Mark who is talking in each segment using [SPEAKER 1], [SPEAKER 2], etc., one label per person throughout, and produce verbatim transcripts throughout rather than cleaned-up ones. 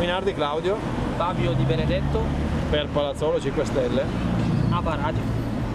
[SPEAKER 1] Minardi Claudio.
[SPEAKER 2] Fabio Di Benedetto.
[SPEAKER 1] Per Palazzolo cinque Stelle.
[SPEAKER 2] Aba Radio.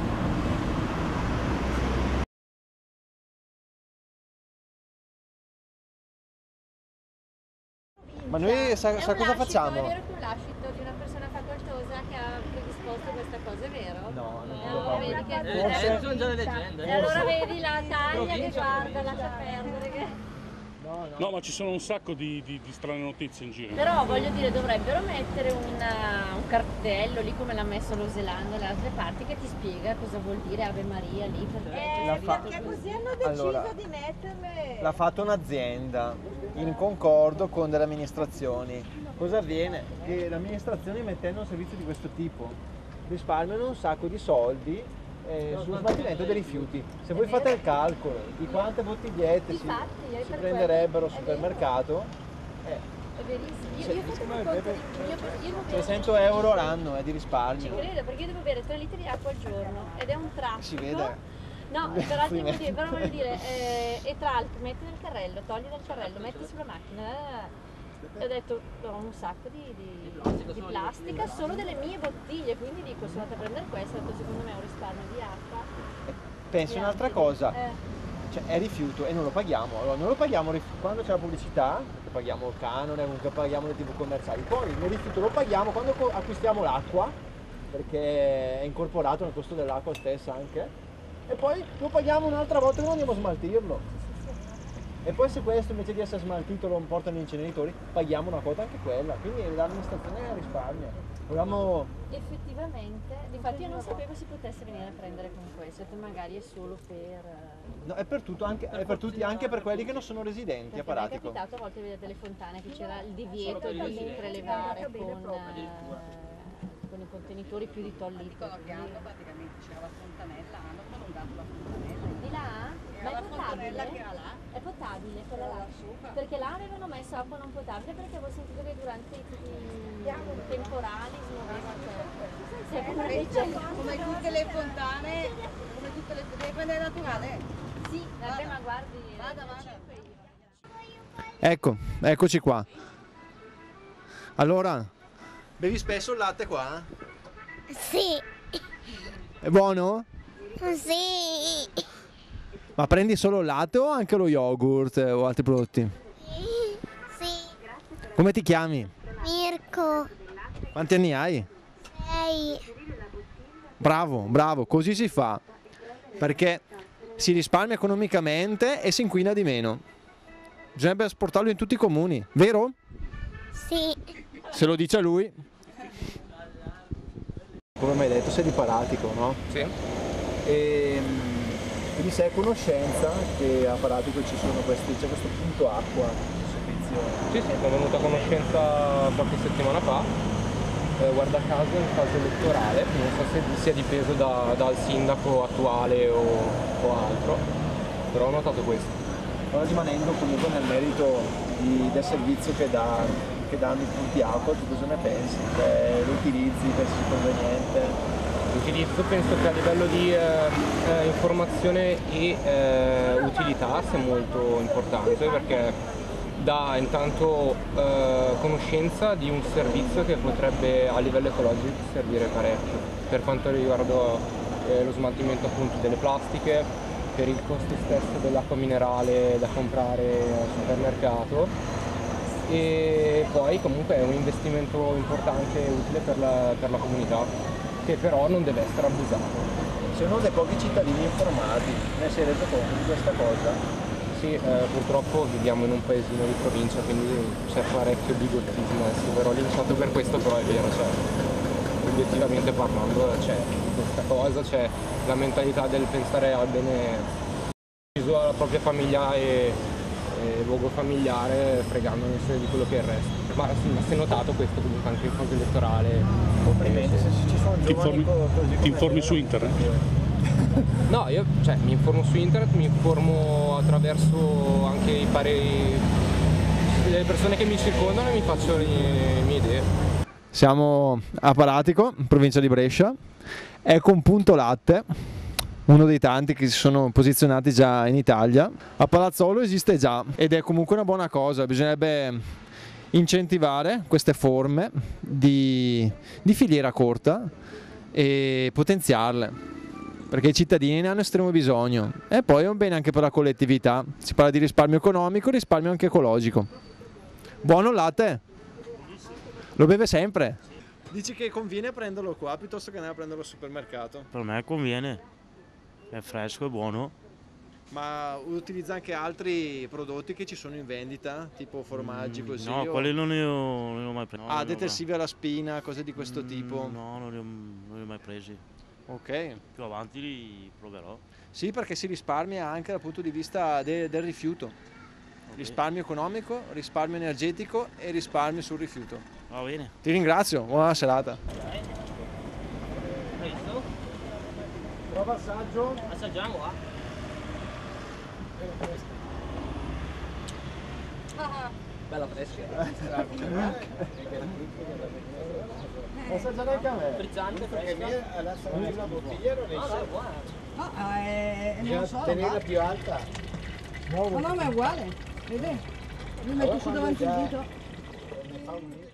[SPEAKER 1] Ma noi sa, sa cosa
[SPEAKER 3] lascito,
[SPEAKER 1] facciamo?
[SPEAKER 3] È vero che è un lascito di una persona facoltosa che ha predisposto questa cosa, è vero?
[SPEAKER 1] No, non
[SPEAKER 3] E
[SPEAKER 1] lo
[SPEAKER 3] allora
[SPEAKER 1] so.
[SPEAKER 3] vedi che
[SPEAKER 2] Eh,
[SPEAKER 1] Forse-
[SPEAKER 2] eh, sono già le leggende.
[SPEAKER 3] E allora vedi la taglia che
[SPEAKER 2] Provincia,
[SPEAKER 3] guarda,
[SPEAKER 2] provincia.
[SPEAKER 3] lascia perdere. Che...
[SPEAKER 1] No, no.
[SPEAKER 4] No, ma ci sono un sacco di, di, di strane notizie in giro.
[SPEAKER 3] Però voglio dire, dovrebbero mettere una- un cartello lì come l'ha messo lo Zelanda e le altre parti che ti spiega cosa vuol dire Ave Maria lì. Perché
[SPEAKER 1] La fa-
[SPEAKER 5] Perché così hanno deciso
[SPEAKER 1] Allora,
[SPEAKER 5] di metterle.
[SPEAKER 1] L'ha fatto un'azienda in concordo con delle amministrazioni. Cosa avviene? Che le amministrazioni, mettendo un servizio di questo tipo, risparmiano un sacco di soldi eh, sullo smaltimento dei rifiuti. Se voi fate il calcolo di quante bottigliette si,
[SPEAKER 3] Infatti, è
[SPEAKER 1] si
[SPEAKER 3] per
[SPEAKER 1] prenderebbero al
[SPEAKER 3] quello. È
[SPEAKER 1] supermercato, eh,
[SPEAKER 3] è verissimo. Io,
[SPEAKER 1] Se-
[SPEAKER 3] io ho fatto un
[SPEAKER 1] come-
[SPEAKER 3] conto,
[SPEAKER 1] per-
[SPEAKER 3] io, io devo bere-
[SPEAKER 1] seicento euro l'anno è di
[SPEAKER 3] Ci
[SPEAKER 1] risparmio.
[SPEAKER 3] credo, perché io devo bere tre litri di acqua al giorno ed è un traffico.
[SPEAKER 1] Si vede.
[SPEAKER 3] No,
[SPEAKER 1] Beh,
[SPEAKER 3] però, ti
[SPEAKER 1] prima-
[SPEAKER 3] voglio dire, però voglio dire, eh, e tra l'altro metti nel carrello, togli dal carrello, metti sulla macchina. eh, e ho detto, ho un sacco di, di, di plastica, solo delle mie bottiglie, quindi dico, sono andata a prendere questo, ho detto, secondo me è un risparmio di acqua.
[SPEAKER 1] Pensi
[SPEAKER 3] di
[SPEAKER 1] un'altra
[SPEAKER 3] altri.
[SPEAKER 1] cosa,
[SPEAKER 3] Eh,
[SPEAKER 1] cioè è rifiuto e non lo paghiamo. Allora, non lo paghiamo rif- quando c'è la pubblicità, perché paghiamo il canone, comunque paghiamo le tivù commerciali. Poi il rifiuto lo paghiamo quando co- acquistiamo l'acqua, perché è incorporato nel costo dell'acqua stessa anche. E poi lo paghiamo un'altra volta che non andiamo a smaltirlo. E poi se questo invece di essere smaltito lo portano negli inceneritori, paghiamo una quota anche quella. Quindi l'amministrazione risparmia. Volevamo...
[SPEAKER 3] effettivamente, infatti io non sapevo si potesse venire a prendere con questo, ho detto magari è solo per... eh,
[SPEAKER 1] No, è per tutto, anche, è per tutti, anche per quelli che non sono residenti a
[SPEAKER 3] Perché mi è
[SPEAKER 1] Paratico.
[SPEAKER 3] capitato a volte vedere delle fontane che c'era il divieto di prelevare con, eh, con i contenitori più di tot litro.
[SPEAKER 5] Dicono che hanno praticamente c'era la fontanella, hanno prolungato la fontanella.
[SPEAKER 3] Di là? Ma è
[SPEAKER 5] La fontanella
[SPEAKER 3] potabile?
[SPEAKER 5] che era là.
[SPEAKER 3] È potabile quella là? Perché là avevano messo acqua non potabile perché avevo sentito che durante i i temporali si è pure leggendo.
[SPEAKER 5] Come tutte le fontane, come tutte le devi prendere naturale.
[SPEAKER 3] Sì, vabbè, ma guardi,
[SPEAKER 5] Vada, vada.
[SPEAKER 1] Ecco, eccoci qua. Allora, bevi spesso il latte qua?
[SPEAKER 6] Sì,
[SPEAKER 1] È buono?
[SPEAKER 6] sì,
[SPEAKER 1] Ma prendi solo il latte o anche lo yogurt o altri prodotti?
[SPEAKER 6] sì.
[SPEAKER 1] Come ti chiami?
[SPEAKER 6] Mirko,
[SPEAKER 1] Quanti anni hai?
[SPEAKER 6] sei.
[SPEAKER 1] Bravo, bravo, così si fa. Perché si risparmia economicamente e si inquina di meno. Bisognerebbe asportarlo in tutti i comuni, vero?
[SPEAKER 6] Sì,
[SPEAKER 1] Se lo dice lui. Come mi hai detto sei di Paratico, no?
[SPEAKER 2] Sì.
[SPEAKER 1] E quindi sei a conoscenza che a Paratico ci sono questi, c'è questo punto acqua, servizio.
[SPEAKER 2] Sì, sì, sono venuto a conoscenza qualche settimana fa, eh, guarda caso in fase elettorale, non so se sia dipeso da- dal sindaco attuale o, o altro, però ho notato questo.
[SPEAKER 1] Ora rimanendo comunque nel merito di- del servizio che, dà, che danno i punti acqua, tu cosa ne pensi? Cioè, lo utilizzi, pensi sia conveniente?
[SPEAKER 2] L'utilizzo penso che a livello di eh, eh, informazione e eh, utilità sia molto importante perché dà intanto eh, conoscenza di un servizio che potrebbe a livello ecologico servire parecchio per quanto riguarda eh, lo smaltimento appunto delle plastiche, per il costo stesso dell'acqua minerale da comprare al supermercato e poi comunque è un investimento importante e utile per la, per la comunità che però non deve essere abusato.
[SPEAKER 1] Sei uno dei pochi cittadini informati, ne sei reso conto di questa cosa?
[SPEAKER 2] Sì, eh, purtroppo viviamo in un paesino di provincia, quindi c'è parecchio bigottismo, adesso verrò linciato per questo, però è vero, cioè, obiettivamente parlando c'è questa cosa, c'è la mentalità del pensare al bene chiuso alla propria famiglia e, e luogo familiare, fregandone di quello che è il resto. Ma sì, ma si è notato questo comunque anche in fase elettorale.
[SPEAKER 1] Complimenti, se ci sono
[SPEAKER 4] Ti
[SPEAKER 1] giovani
[SPEAKER 4] informi,
[SPEAKER 1] co- così
[SPEAKER 4] ti
[SPEAKER 1] come
[SPEAKER 4] informi
[SPEAKER 1] te.
[SPEAKER 4] su internet?
[SPEAKER 2] No, io cioè, mi informo su internet, mi informo attraverso anche i pareri delle persone che mi circondano e mi faccio le mie, mie idee.
[SPEAKER 1] Siamo a Paratico, in provincia di Brescia. Ecco un punto latte, uno dei tanti che si sono posizionati già in Italia. A Palazzolo esiste già ed è comunque una buona cosa, bisognerebbe incentivare queste forme di, di filiera corta e potenziarle, perché i cittadini ne hanno estremo bisogno, e poi è un bene anche per la collettività. Si parla di risparmio economico, risparmio anche ecologico. Buono il latte? Lo beve sempre? Dici che conviene prenderlo qua piuttosto che andare a prenderlo al supermercato?
[SPEAKER 7] Per me conviene, è fresco e buono.
[SPEAKER 1] Ma utilizza anche altri prodotti che ci sono in vendita, tipo formaggi così?
[SPEAKER 7] No,
[SPEAKER 1] o...
[SPEAKER 7] quelli non ne ho, non ne ho mai presi.
[SPEAKER 1] Ah, detersivi alla spina, cose di questo
[SPEAKER 7] Mm,
[SPEAKER 1] tipo?
[SPEAKER 7] No, non ne ho, non ne ho mai presi.
[SPEAKER 1] Ok.
[SPEAKER 7] Più avanti li proverò.
[SPEAKER 1] Sì, perché si risparmia anche dal punto di vista de- del rifiuto.
[SPEAKER 7] Ok.
[SPEAKER 1] Risparmio economico, risparmio energetico e risparmio sul rifiuto.
[SPEAKER 7] Va bene.
[SPEAKER 1] Ti ringrazio, buona serata. Prova assaggio.
[SPEAKER 2] Assaggiamo, ah. Bella fresca.
[SPEAKER 1] Assaggiare anche a me.
[SPEAKER 2] Frizzante,
[SPEAKER 1] Perché
[SPEAKER 2] fresca.
[SPEAKER 1] adesso una bottiglia non
[SPEAKER 2] No, no, è buona.
[SPEAKER 5] No, è, non lo so,
[SPEAKER 1] tenerla
[SPEAKER 5] va.
[SPEAKER 1] più alta.
[SPEAKER 5] No, no, ma è uguale. Vedi? Mi metto su davanti il dito.
[SPEAKER 1] Ne fa un